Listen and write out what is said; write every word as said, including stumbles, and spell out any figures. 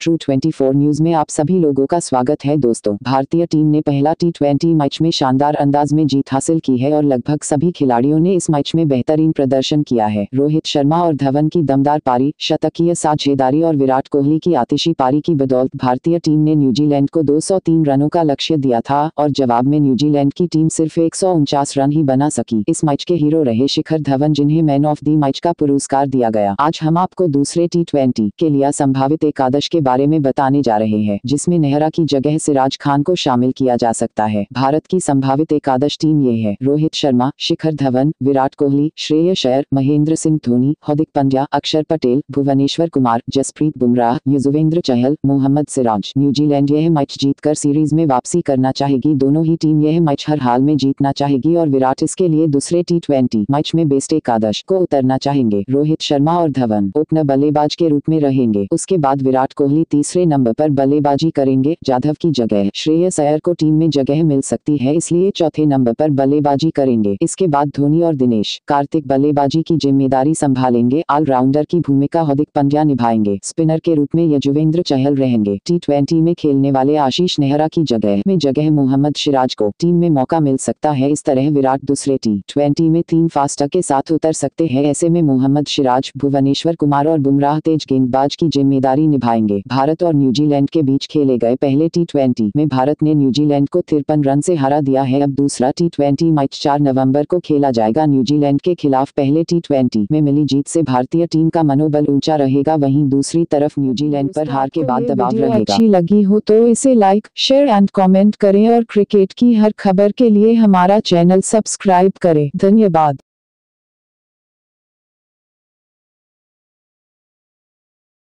True चौबीस news में आप सभी लोगों का स्वागत है दोस्तों। भारतीय टीम ने पहला टी ट्वेंटी मैच में शानदार अंदाज में जीत हासिल की है और लगभग सभी खिलाड़ियों ने इस मैच में बेहतरीन प्रदर्शन किया है। रोहित शर्मा और धवन की दमदार पारी, शतकीय साझेदारी और विराट कोहली की आतिशी पारी की बदौलत भारतीय टीम ने न्यूजीलैंड को दो सौ तीन रनों का लक्ष्य दिया था और जवाब में न्यूजीलैंड की टीम सिर्फ एक सौ उनचास रन ही बना सकी। इस मैच के हीरो रहे शिखर धवन, जिन्हें मैन ऑफ द मैच का पुरस्कार दिया गया। आज हम आपको दूसरे टी ट्वेंटी के लिए संभावित एकादश के बारे में बताने जा रहे हैं, जिसमें नेहरा की जगह सिराज खान को शामिल किया जा सकता है। भारत की संभावित एकादश टीम ये है: रोहित शर्मा, शिखर धवन, विराट कोहली, श्रेयस अय्यर, महेंद्र सिंह धोनी, हार्दिक पांड्या, अक्षर पटेल, भुवनेश्वर कुमार, जसप्रीत बुमराह, युजवेंद्र चहल, मोहम्मद सिराज। न्यूजीलैंड यह मैच जीतकर सीरीज में वापसी करना चाहेगी। दोनों ही टीम यह मैच हर हाल में जीतना चाहेगी और विराट इसके लिए दूसरे टी ट्वेंटी मैच में बेस्ट एकादश को उतरना चाहेंगे। रोहित शर्मा और धवन ओपनर बल्लेबाज के रूप में रहेंगे। उसके बाद विराट कोहली तीसरे नंबर पर बल्लेबाजी करेंगे। जाधव की जगह श्रेयस अय्यर को टीम में जगह मिल सकती है, इसलिए चौथे नंबर पर बल्लेबाजी करेंगे। इसके बाद धोनी और दिनेश कार्तिक बल्लेबाजी की जिम्मेदारी संभालेंगे। ऑलराउंडर की भूमिका हार्दिक पांड्या निभाएंगे। स्पिनर के रूप में युजवेंद्र चहल रहेंगे। टी ट्वेंटी में खेलने वाले आशीष नेहरा की जगह में जगह मोहम्मद सिराज को टीम में मौका मिल सकता है। इस तरह विराट दूसरे टी ट्वेंटी में तीन फास्टर के साथ उतर सकते हैं। ऐसे में मोहम्मद सिराज, भुवनेश्वर कुमार और बुमराह तेज गेंदबाज की जिम्मेदारी निभाएंगे। भारत और न्यूजीलैंड के बीच खेले गए पहले टी ट्वेंटी में भारत ने न्यूजीलैंड को तिरपन रन से हरा दिया है। अब दूसरा टी ट्वेंटी मैच चार नवंबर को खेला जाएगा। न्यूजीलैंड के खिलाफ पहले टी ट्वेंटी में मिली जीत से भारतीय टीम का मनोबल ऊंचा रहेगा। वहीं दूसरी तरफ न्यूजीलैंड पर हार के बाद दबाव रहेगा। अच्छी लगी हो तो इसे लाइक, शेयर एंड कमेंट करें और क्रिकेट की हर खबर के लिए हमारा चैनल सब्सक्राइब करें। धन्यवाद।